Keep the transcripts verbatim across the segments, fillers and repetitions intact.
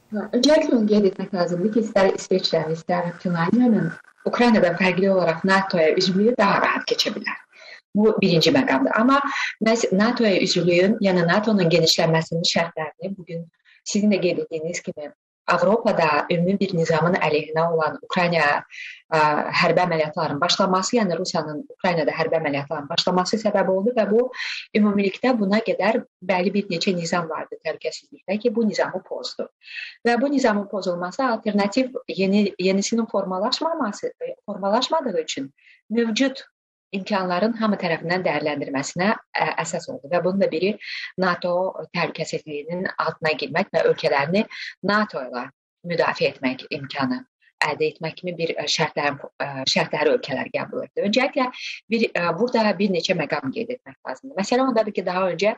Öncelikle onu qeyd etmək lazımdır ki, istər İsveçrənin, istər Finlandiyanın Ukraynadan fərqli olaraq NATOya üzvlüyü daha rahat keçə bilər. Bu birinci məqamdır. Amma məhz NATOya üzvlüyün, yəni NATOnun genişlənməsinin şərtlərini bugün sizin də qeyd etdiyiniz kimi Avropada ümumi bir nizamın əleyhinə olan Ukrayna ə, hərbi əməliyyatların başlaması, yəni Rusiyanın Ukraynada hərbi əməliyyatların başlaması səbəb oldu və bu ümumilikdə buna qədər bəli bir neçə nizam vardı təhlükəsizlikdə ki, bu nizamı pozdu. Və bu nizamın pozulması alternativ yeni yenisinin formalaşmaması, formalaşmadığı üçün mövcud imkanların hamı tərəfindən dəyərləndirməsinə ə, əsas oldu və bunun da biri NATO təhlükəsizliyinin altına girmək və ölkələrini NATO ilə müdafiə etmək imkanı əldə etmək kimi bir şərtlərin, şərtləri ölkələr qəbul etdi. Öncəliklə bir, burada bir neçə məqam qeyd etmək lazımdır. Məsələ ondadır ki, daha öncə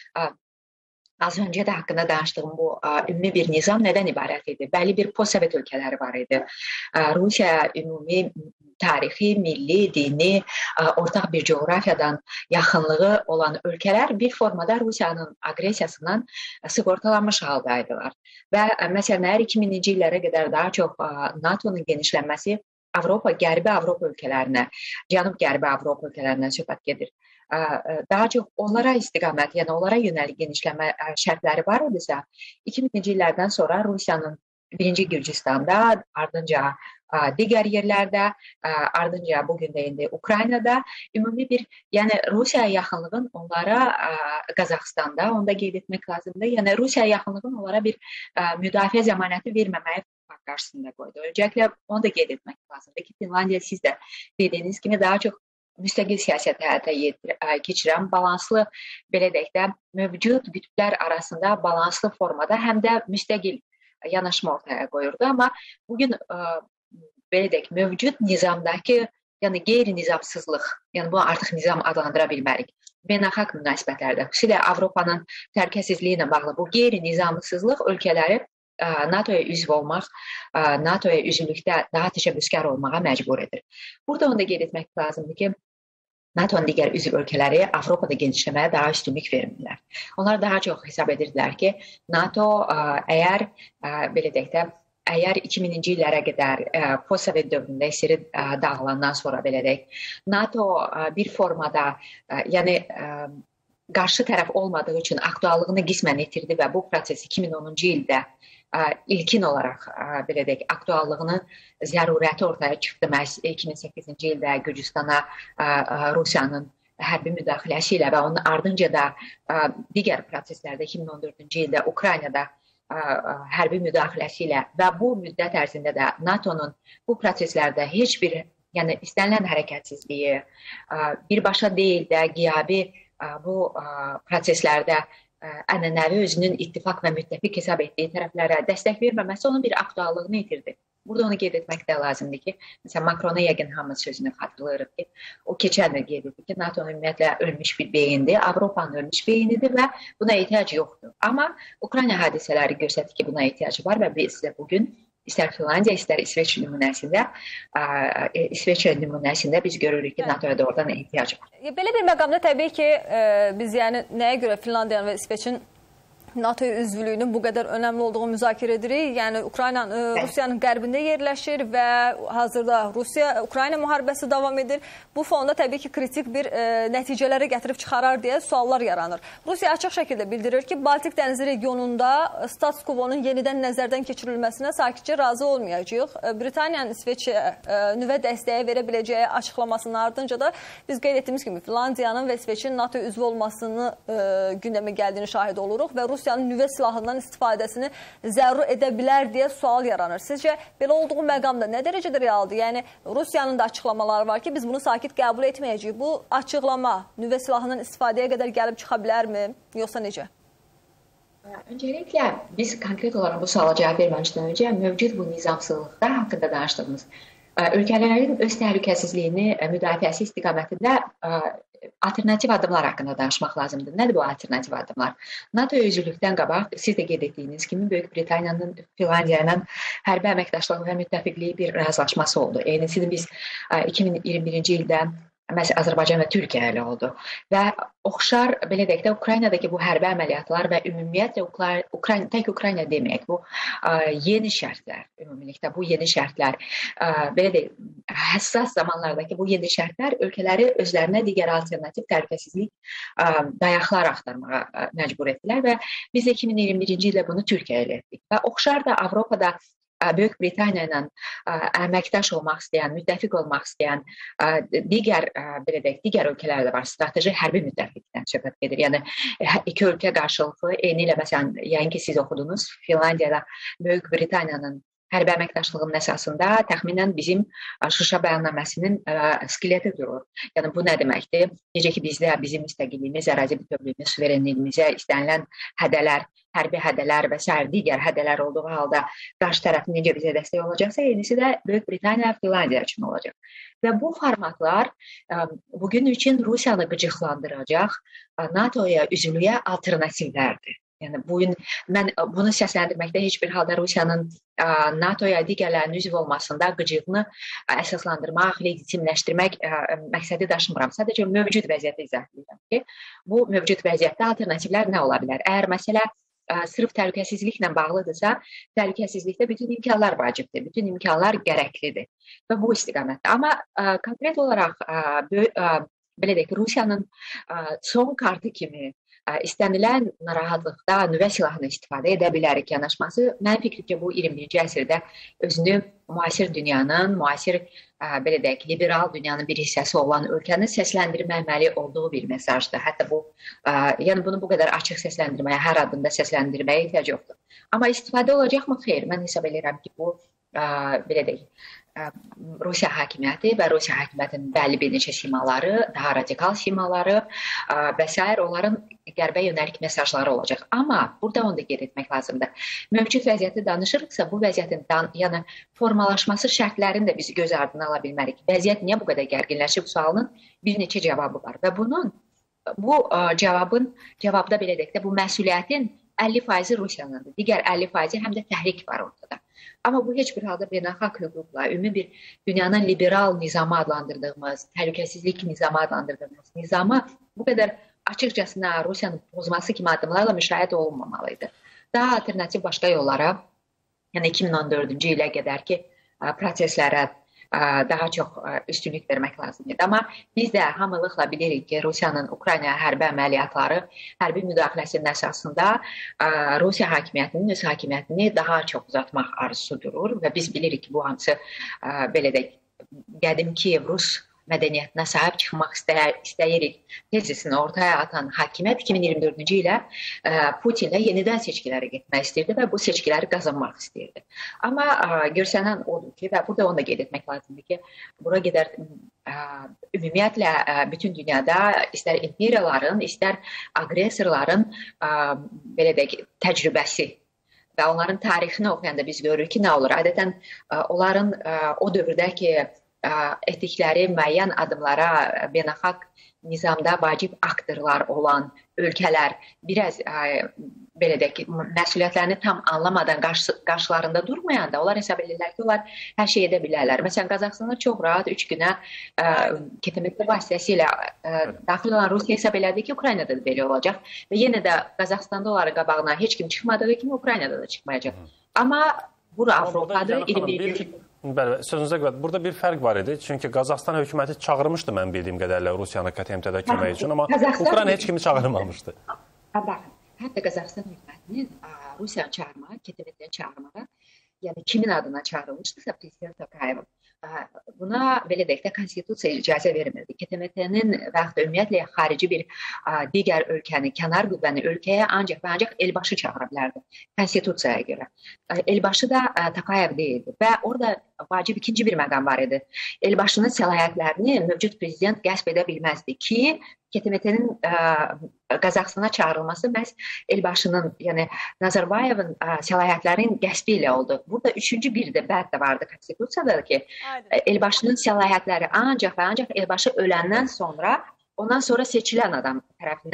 az öncə də haqqında danışdığım bu ə, ümumi bir nizam nədən ibarət idi? Bəli bir postsovet ölkələri var idi. Ə, Rusiya ümumi tarixi, milli, dini, ə, ortaq bir coğrafiyadan yaxınlığı olan ölkələr bir formada Rusiyanın aqressiyasından sığortalanmış haldaydılar. Və ə, məsələn, əgər iki minci illərə qədər daha çox ə, NATOnun genişlənməsi Avropa, Qərbi Avropa ölkələrinə, Cənub-Qərbi Avropa ölkələrindən söhbət gedir. Daha çox onlara istiqamət, yəni onlara yönəlik genişlənmə şərtləri var idisə, iki minci illərdən sonra Rusiyanın birinci Gürcüstanda, ardınca digər yerlərdə, ardınca bugün də indi Ukraynada ümumi bir, yəni Rusiyaya yaxınlığın onlara Qazaxstanda, onu da qeyd etmək lazımdır. Yəni Rusiyaya yaxınlığın onlara bir müdafiə zəmanəti verməməyi qarşısında qoydu. Öncəliklə onu da qeyd etmək lazımdır ki, Finlandiya siz də dediyiniz kimi daha çox müstəqil siyasət həyata keçirən, balanslı, belə deyək də, mövcud qütblər arasında balanslı formada həm də müstəqil yanaşma ortaya qoyurdu. Amma bugün, belə deyək, mövcud nizamdakı, yəni qeyri-nizamsızlıq, yəni bunu artıq nizam adlandıra bilmərik. Beynəlxalq münasibətlərdə, xüsusilə Avropanın təhlükəsizliyi ilə bağlı bu qeyri-nizamsızlıq ölkələri NATOya üzv olmaq, NATOya üzvlükdə daha təşəbbüskar olmağa məcbur edir. Burada onu da qeyd etmək lazımdır ki, NATOnun digər üzv ölkələri Avropada genişləməyə daha üstünlük vermirlər. Onlar daha çox hesab edirdilər ki, NATO əgər, belə deyək də, əgər iki minci illərə qədər postsovet dövründə esiri dağılandan sonra, belə deyək, NATO bir formada, yəni qarşı tərəf olmadığı üçün aktuallığını qismən itirdi və bu proses iki min onuncu ildə ilkin olaraq, belə deyək, aktuallığının zərurəti ortaya çıxdı. Məhz iki min səkkizinci ildə Gürcüstana Rusiyanın hərbi müdaxiləsi ilə və onun ardınca da digər proseslərdə iki min on dördüncü ildə Ukraynada hərbi müdaxiləsi ilə və bu müddət ərzində də NATOnun bu proseslərdə heç bir, yəni istənilən hərəkətsizliyi, birbaşa deyil də qiyabi bu proseslərdə ənənəvi özünün ittifaq və müttəfiq hesab etdiyi tərəflərə dəstək verməməsi onun bir aktuallığını itirdi. Burada onu qeyd etmək də lazımdır ki, məsələn, Makrona yəqin hamı sözünü xatırlayırıq ki, o keçən də qeyd etdi ki, NATO ümumiyyətlə ölmüş bir beyindir, Avropanın ölmüş beynidir və buna ehtiyac yoxdur. Amma Ukrayna hadisələri göstərdi ki, buna ehtiyac var və biz də bugün istər Finlandiya, istər İsveç nümunəsində, İsveç nümunəsində biz görürük ki, NATOya doğrudan ehtiyac var. Belə bir məqamda təbii ki, biz yəni nəyə görə Finlandiyanın və İsveçin NATO üzvlüyünün bu qədər önəmli olduğunu müzakirə edirik. Yəni Ukrayna Rusiyanın qərbində yerləşir və hazırda Rusiya-Ukrayna müharibəsi davam edir. Bu fonda təbii ki, kritik bir e, nəticələrə gətirib çıxarar deyə suallar yaranır. Rusiya açıq şəkildə bildirir ki, Baltik dənizi regionunda status quo-nun yenidən nəzərdən keçirilməsinə sakitcə razı olmayacaq. Britaniyanın İsveçə e, nüvə dəstəyi verə biləcəyi açıqlamasının ardınca da biz qeyd etdiyimiz kimi Finlandiyanın və İsveçin NATO üzvü olmasını e, gündəmə gəldiyini şahid oluruq və Rusiya Rusiyanın nüvə silahından istifadəsini zərur edə bilər deyə sual yaranır. Sizcə, belə olduğu məqamda nə dərəcədə realdır? Yəni, Rusiyanın da açıqlamaları var ki, biz bunu sakit qəbul etməyəcəyik. Bu açıqlama nüvə silahından istifadəyə qədər gəlib çıxa bilərmi, yoxsa necə? Öncəliklə, biz konkret olaraq bu suala cavab verməmişdən öncə mövcud bu nizamsızlıqlar haqqında danışdığımız ölkələrin öz təhlükəsizliyini müdafiəsi istiqamətində alternativ addımlar haqqında danışmaq lazımdır. Nədir bu alternativ addımlar? NATO üzvlükdən qabaq, siz də qeyd etdiyiniz kimi, Böyük Britaniyanın Finlandiya ilə hərbi əməkdaşlığı və müttəfiqliyi bir razılaşması oldu. Eynisini biz iki min iyirmi birinci ildə Məsələn, Azərbaycan və Türkiyə ilə oldu. Və oxşar, belə deyək də, Ukraynadakı bu hərbi əməliyyatlar və ümumiyyətlə Ukrayna, tək Ukrayna deməyək, bu ə, yeni şərtlər, ümumilikdə bu yeni şərtlər, ə, belə deyək, həssas zamanlardakı bu yeni şərtlər ölkələri özlərinə digər alternativ təhlükəsizlik ə, dayaqlar axtarmağa ə, məcbur etdilər və biz iki min iyirmi birinci ildə bunu Türkiyə ilə etdik. Və oxşar da Avropada Böyük Britaniya ilə əməkdaş olmaq istəyən, müttəfiq olmaq istəyən digər, belə deyək, digər ölkələr də var. Strateji hərbi müttəfiqdən söhbət gedir. Yəni iki ölkə qarşılıqlı, eyni ilə məsələn, yəqin ki siz oxudunuz, Finlandiyada Böyük Britaniyanın hərbi əməkdaşlığının əsasında təxminən bizim Şuşa bəyannaməsinin skeleti durur. Yəni bu nə deməkdir? Necə ki bizdə bizim müstəqilliyimiz, ərazi bütövlüyümüz, suverenliyimizə istənilən hədələr, hərbi hədələr və sair digər hədələr olduğu halda qarşı tərəfin necə bizə dəstək olacaqsa, yenisi də Böyük Britaniya və Finlandiya üçün olacaq. Və bu formatlar bugün üçün Rusiyanı qıcıqlandıracaq NATOya üzvlüyə alternativlərdir. Yəni bugün mən bunu səsləndirməkdə heç bir halda Rusiyanın NATOya digərlərinin üzv olmasında qıcığını əsaslandırmaq, legitimləşdirmək məqsədi daşımıram. Sadəcə mövcud vəziyyəti izah edirəm ki, bu mövcud vəziyyətdə alternativlər nə ola bilər? Əgər məsələ sırf təhlükəsizliklə bağlıdırsa, təhlükəsizlikdə bütün imkanlar vacibdir, bütün imkanlar gərəklidir və bu istiqamətdə. Amma konkret olaraq belə deyək, Rusiyanın son kartı kimi istənilən narahatlıqda nüvə silahını istifadə edə bilərik yanaşması, mənim fikrimcə bu iyirmi birinci əsrdə özünü müasir dünyanın, müasir belə deyək, liberal dünyanın bir hissəsi olan ölkəni səsləndirməməli olduğu bir mesajdır. Hətta bu, yəni bunu bu qədər açıq səsləndirməyə, hər adında səsləndirməyə ehtiyac yoxdur. Amma istifadə olacaqmı? Xeyr, mən hesab edirəm ki, bu belə deyək, Rusiya hakimiyyəti və Rusiya hakimiyyətinin bəlli bir neçə simaları, daha radikal simaları və s. onların qərbə yönəlik mesajları olacaq. Amma burada onu da qeyd etmək lazımdır. Mövcud vəziyyəti danışırıqsa, bu vəziyyətin yəni, formalaşması şərtlərini də biz göz ardına ala bilmərik. Vəziyyət niyə bu qədər gərginləşib sualının bir neçə cavabı var və bunun, bu cavabın, cavabda belə deyək də, bu məsuliyyətin əlli faizi Rusiyanındır. Digər əlli faizi həm də təhrik var ortada. Amma bu heç bir halda beynəlxalq hüquqla, ümumi bir dünyanın liberal nizamı adlandırdığımız, təhlükəsizlik nizamı adlandırdığımız nizamı bu qədər açıqcasına Rusiyanın pozması kimi addımlarla müşahidə olunmamalıydı. Daha alternativ başqa yollara, yəni iki min on dördüncü ilə qədər ki, proseslərə daha çox üstünlük vermək lazımdır. Amma biz də hamılıqla bilirik ki, Rusiyanın Ukraynaya hərbi əməliyyatları, hərbi müdaxiləsinin əsasında Rusiya hakimiyyətinin öz hakimiyyətini daha çox uzatmaq arzusu durur və biz bilirik ki, bu hansı belə də qədim Kiyev Rus mədəniyyətinə sahib çıxmaq istəyirik tezisini ortaya atan hakimiyyət iki min iyirmi dördüncü ilə Putinlə yenidən seçkilərə getmək istəyirdi və bu seçkiləri qazanmaq istəyirdi. Amma görsənən odur ki, və burada onu da qeyd etmək lazımdır ki, bura qədər ümumiyyətlə bütün dünyada istər imperiyaların, istər aqresorların belə deyək, təcrübəsi və onların tarixini oxuyanda biz görürük ki, nə olur? Adətən onların o dövrdəki etdikləri müəyyən adımlara beynəlxalq nizamda vacib aktörlər olan ölkələr biraz belə deyək ki, məsuliyyətlərini tam anlamadan qarşılarında durmayanda onlar hesab edirlər ki, onlar hər şey edə bilərlər. Məsələn, Qazaxstana çox rahat üç günə K T M T vasitəsilə daxil olan Rusiya hesab elədi ki, Ukraynada da belə olacaq və yenə də Qazaxstanda onların qabağına heç kim çıxmadığı kimi Ukraynada da çıxmayacaq. Amma bura Avropadır, iyirmi birinci Bəli, sözünüzə görə, burada bir fərq var idi. Çünki Qazaxstan hökuməti çağırmışdı mən bildiyim qədərlə Rusiyanı K T M T-də kömək üçün, amma Ukrayna heç kimi çağırmamışdı. Baxın, hətta Qazaxstan hökumətinin Rusiyanı çağırmağa, K T M T-ni çağırmağa, yəni kimin adına çağırılmışdısa Prezident Tokayevin, buna belə deyək də konstitusiya icazə vermirdi. K T M T-nin və yaxud da ümumiyyətlə xarici bir digər ölkəni, kənar qüvvəni ölkəyə ancaq və ancaq elbaşı çağıra bilərdi konstitusiyaya görə. Elbaşı da Tokayev deyildi və orada vacib ikinci bir məqam var idi. Elbaşının səlahiyyətlərini mövcud prezident qəsb edə bilməzdi ki, K T M T-nin Qazaxstana çağırılması məhz elbaşının, yəni Nazarbayevin səlahiyyətlərinin qəsbi ilə oldu. Burada üçüncü bir də bəd də vardı konstitusiyada ki, elbaşının səlahiyyətləri ancaq və ancaq elbaşı öləndən sonra, ondan sonra seçilən adam tərəfindən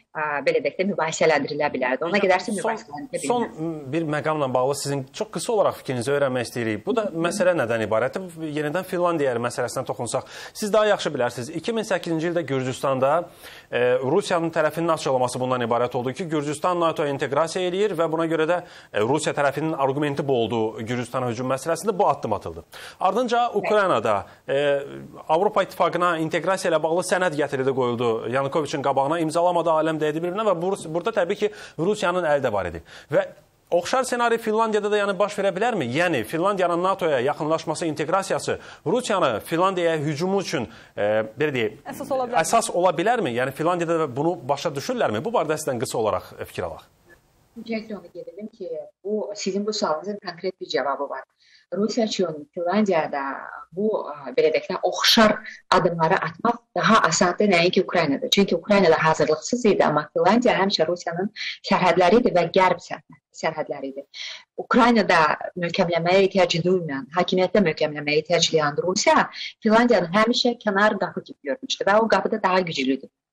belə deyək də mübahisələndirilə bilərdi. Ona qədərsə mübahisələndirilə Son, son bir məqamla bağlı sizin çox qısa olaraq fikrinizi öyrənmək istəyirik. Bu da məsələ nədən ibarətdir? Yenidən Finlandiya məsələsinə toxunsaq. Siz daha yaxşı bilərsiniz. iki min səkkizinci ildə Gürcüstanda e, Rusiyanın tərəfinin açıqlaması bundan ibarət oldu ki, Gürcüstan NATOya inteqrasiya eləyir və buna görə də e, Rusiya tərəfinin arqumenti bu oldu Gürcüstana hücum məsələsində bu addım atıldı. Ardınca Ukraynada e, Avropa İttifaqına inteqrasiya ilə bağlı sənəd gətirildi, qoyuldu. Yanukoviçin qabağına imzalamadı aləm deyildi bir-birinə və burada təbii ki, Rusiyanın əli də var idi. Və oxşar senari Finlandiyada da yəni baş verə bilərmi? Yəni, Finlandiyanın NATOya yaxınlaşması, inteqrasiyası Rusiyanı Finlandiyaya hücumu üçün e, belə deyək, əsas ola, əsas ola bilərmi? Yəni, Finlandiyada bunu başa düşürlərmi? Bu barədə sizdən qısa olaraq fikir alaq. Öncelikle onu gedelim ki, bu sizin bu sualınızın konkret bir cevabı var. Rusya üçün Finlandiyada bu belə deyək də oxşar adımları atmaq daha asandır nəinki Ukraynada. Çünki Ukraynada hazırlıqsız idi, amma Finlandiya həmişə Rusiyanın sərhədləri idi və qərb sərhədləri idi. Ukraynada möhkəmləməyə ehtiyacı duymayan, hakimiyyətdə möhkəmləməyə ehtiyac duyan Rusiya Finlandiyanı həmişə kənar qapı kimi görmüşdü və o qapı da daha güclüdür.